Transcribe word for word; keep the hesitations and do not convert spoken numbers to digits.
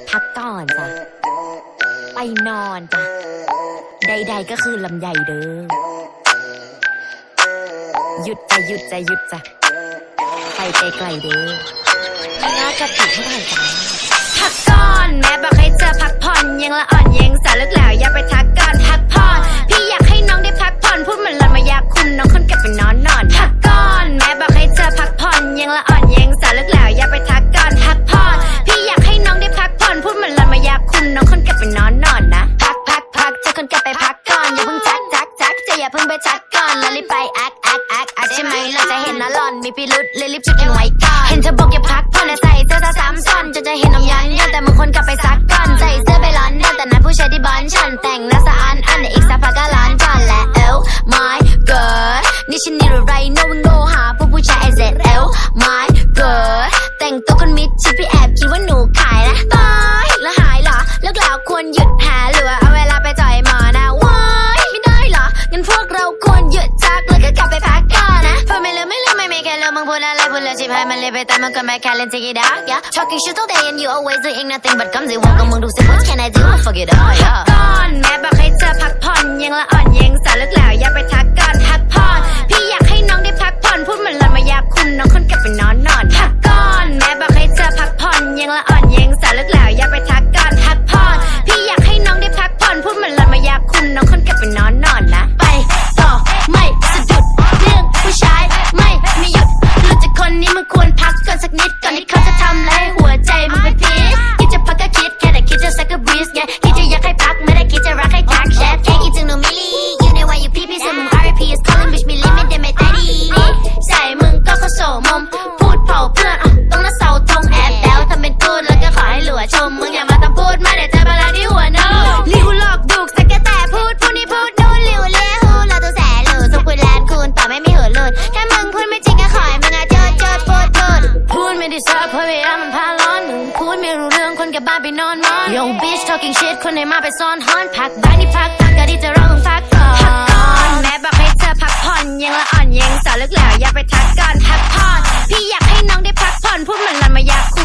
พักก่อนจ้ะไปนอนจ้ะใดๆก็คือลำใหญ่เด้อหยุดจะหยุดจะหยุดจ้ะไปไกลๆเด้อน่ากระติกเท่าไหร่จ้ะพักก่อนแม่บอกให้เธอพักผ่อนยังละอ่อนยังสาวเลิกแล้วอย่าไปทักก่อนพักผ่อนพี่อยากให้น้องได้พักผ่อนพูดเหมือนเราไม่อยากคุมน้องคนกลับไปนอนนอนพักก่อนแม่บอกให้เธอพักผ่อนยังละอ่อนยังสาวเลิกแล้วอย่าไปทักก่อนพักผ่อนพี่อยากให้น้องได้พักผ่อนพูดเหมือนเราไม่อยากคุมน้องคนกลับไปนอนนอนนะพักพักพักเธอคนกลับไปพักก่อนอย่าเพิ่งจักจักจักจะอย่าเพิ่งไปชักก่อนแล้วรีบไปแอคแอคแอคแอคใช่ไหมเราจะเห็นนะหล่อนมีพิรุษเลยรีบชุดกันไว้ก่อนเห็นเธอบอกอย่าพักผ่อนใส่เสื้อซ้ำซ้อนจนจะเห็นน้องยันยันแต่บางคนกลับไปซักก่อนใส่เสื้อไปร้อนแต่นั้นผู้ชายที่บ้านฉันแต่งหน้าสะอาดอันอีกสักพักก็ร้านจอนและเอล my girl นี่ฉันนี่อะไรโน้โง่หาผู้ผู้ชายไอเซเอล my girl แต่งตัวคนมิดชิดพี่แอบคิดว่าหนูขายนะตายแล้วหายเหรอเลิกแล้วควรหยุดหาหรือว่าเอาเวลาไปจ่อยหมอนะว้ายไม่ได้เหรองั้นพวกเราควรหยุดจักแล้วก็กลับไปพักก่อนนะเพราะไม่เลือกไม่เลือกไม่ไม่แค่เลือกมึงพูดอะไรพูดเลยชิบหายมันเลยไปแต่มันก็ไม่แค่เล่น take it out yeah talking shit all day and you always doing nothing but comes it walk กับมึงดูสิ what can I do fuck it up yeah พักก่อนแม่บอกให้เธอพักผ่อนยังละอ่อนยังสาวเลิกแล้วอย่าไปทักก่อนพักผ่อนพี่อยากให้น้องได้พักผ่อนพูดเหมือนเราไม่อยากคุมน้องคนกลับไปนอนนอนพักก่อนแม่บอกให้เธอพักผ่อนยังละอ่อนยังสาวเลิกแล้วอย่าไปทักก่อนพักผ่อนพี่อยากให้น้องได้พักผ่อนพูดเหมือนเราไม่อยากคุมน้องคนกลับไปนอนนอนนะไปต่อไม่สะดุดเรื่องผู้ชายไม่ไม่หยุดรู้จักคนนี้มึงควรพักก่อนสักนิดก่อนที่เขาจะทำอะไรหัวใจมึงเป็นพีชคิดจะพักก็คิดแค่แต่คิดจะสักก็บรีสไงคิดจะอยากให้พักไม่ได้คิดจะรักให้ทักแชทแค่คิดถึงหนูมิลลี่ you know why you pee pee ซึ่งมึง อาร์ พี is calling bitch มีลิมิตได้ไม่แต่ดีนี่ใส่มึงก็เข้าโสมมพูดเผาเพื่อนอ่ะต้องน่าเศร้าทงแอบแบวทำเป็นพูดแล้วก็ขอให้หลัวชมมึงอย่ามาทำพูดมาเดี๋ยวจะมาลาที่หัวโน้ลิวหลอกดุกสักแค่แต่พูดพูดนี่พูดนู่นลิวเลี้ยหูเราตัวแสนหลูสุขุนแลนคูณต่อไม่มีหัวหลุดถ้ามึงพูดไม่จริงก็ขอให้มึงอ่ะเจอเจอพูดพูดพูดไม่ได้ซับเพราะเวลามันพาร้อนมึงพูดไม่รู้เรื่องคนกับบ้านไปนอนนอน Yo bitch talking shit คนไหนมาไปซ่อนฮอนพักบ้านนี่พักพักก็ดีจะร้องพักก่อนพักก่อนแม่บอกให้เธอพักผ่อนยังละอ่อนยังสาวเลิกแล้วอย่าไปทักก่อนพักผ่อนพี่อยากให้น้องได้พักผ่อนพูดเหมือนเราไม่อยาก